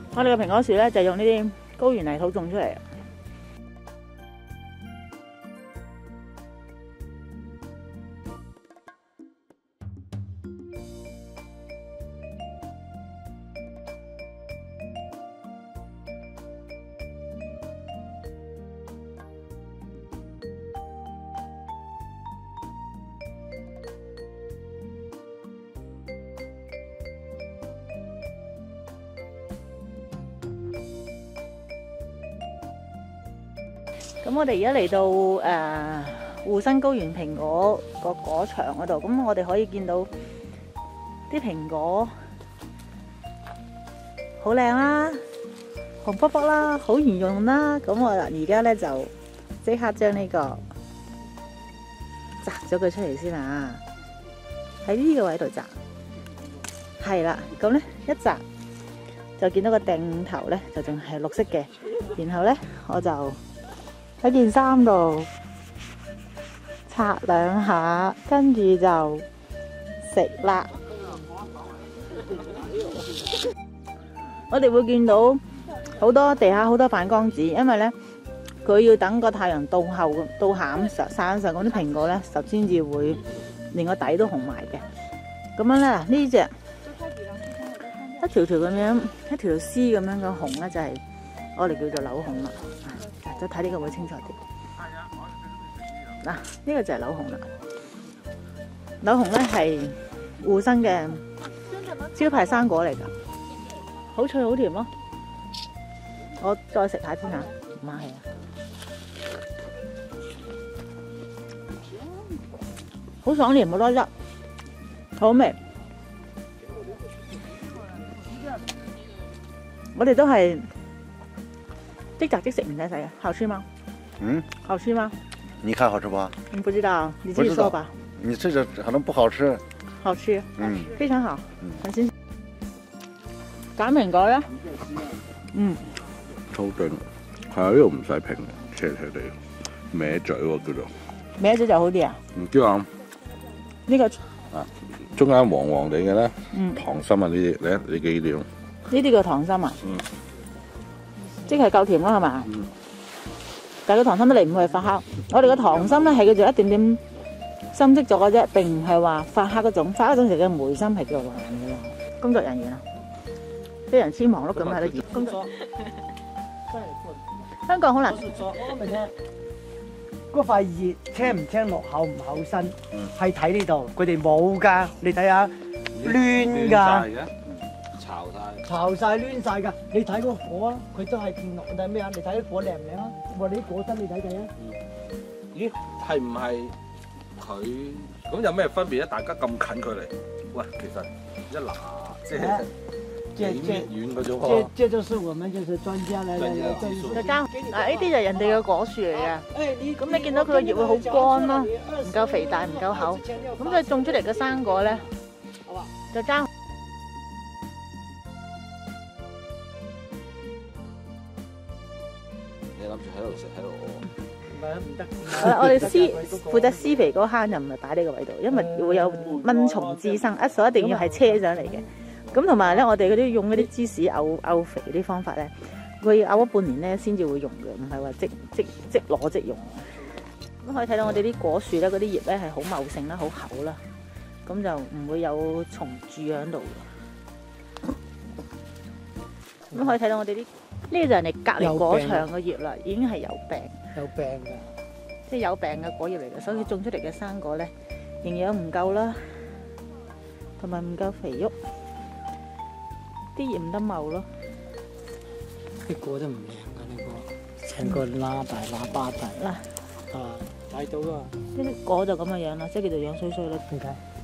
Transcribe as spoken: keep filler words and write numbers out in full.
我哋嘅蘋果樹咧就用呢啲高原泥土種出嚟。咁我哋而家嚟到誒護生高原蘋果個果場嗰度，咁我哋可以見到啲蘋果好靚啦，紅卜卜啦，好圓潤啦。咁我而家咧就即刻將呢個摘咗佢出嚟先啊！喺呢個位度摘，係啦。咁咧一摘就見到個頂頭咧就仲係綠色嘅，然後咧我就喺件衫度擦兩下，跟住就食啦。我哋會見到好多地下好多反光紙，因為咧佢要等個太陽到後到下午曬上嗰啲蘋果咧，就先至會連個底都紅埋嘅。咁樣咧呢隻一條條咁樣一條條絲咁樣嘅紅咧，就係我哋叫做柳紅啦。再睇呢個會清楚啲。嗱，呢個就係柳紅啦。柳紅咧係護生嘅招牌生果嚟㗎，好脆好甜咯。我再食下先嚇，唔客氣啊！好爽甜，好多汁，好味。我哋都係即摘即食，唔使洗嘅，好吃嗎？ 嗯， 好吃嗎？ 你看好吃不？ 你不知道，你自己說吧。 你這個可能不好吃。 好吃， 嗯， 非常好， 嗯， 很新鮮。揀蘋果咧，嗯， 好勁，係啊，呢度唔使平嘅，斜斜地，歪嘴喎叫做。 歪嘴就好啲啊？ 唔知啊， 呢個啊，中間黃黃地嘅咧， 嗯， 糖心啊呢啲，你你記料。 呢啲叫糖心啊？ 嗯。 即係夠甜啦，係嘛？ 嗯。 但係個糖心咧，你唔會係發酵。我哋個糖心咧係叫做一點點深色咗嘅啫，並唔係話發酵嗰種。發酵嗰種時嘅梅心係叫做爛嘅啦。工作人員啊，啲人千忙碌咁喺度熱工作。香港好難。 我咪聽嗰塊葉青唔青落厚唔厚身，係睇呢度，佢哋冇㗎。你睇下攣㗎。 巢晒， 巢晒攣晒㗎，你睇個果啊，佢都係片落，但係咩啊？你睇啲果靚唔靚啊？我哋啲果身你睇睇啊。 咦，係唔係佢？咁有咩分別咧？大家咁近距離，喂，其實一拿即係幾米遠嘅啫喎。 這這就是我們就是專家嚟嚟嚟對。 就交嗱，呢啲就係人哋嘅果樹嚟嘅。咁你見到佢個葉會好乾咯，唔夠肥大，唔夠厚。咁佢種出嚟嘅生果咧，就爭。 你諗住喺度食喺度屙？ 唔係啊，唔得。 我哋施負責施肥嗰坑就唔係擺呢個位度，因為會有蚊蟲滋生，一所一定要係車上嚟嘅。咁同埋咧，我哋嗰啲用嗰啲芝士漚漚肥嗰啲方法咧，佢要漚咗半年咧先至會用嘅，唔係話即即即攞即用。咁可以睇到我哋啲果樹咧，嗰啲葉咧係好茂盛啦，好厚啦，咁就唔會有蟲蛀喺度。咁可以睇到我哋啲。呢個就係人哋隔離果場嘅葉啦，已經係有病， 有病㗎， 即係有病嘅果葉嚟嘅，所以種出嚟嘅生果咧營養唔夠啦，同埋唔夠肥沃，啲葉唔得茂咯。 啲果都唔靚㗎，呢個成個喇大喇叭大嗱， 啊，睇到啊， 呢啲果就咁嘅樣啦，即係叫做樣衰衰啦。 點解？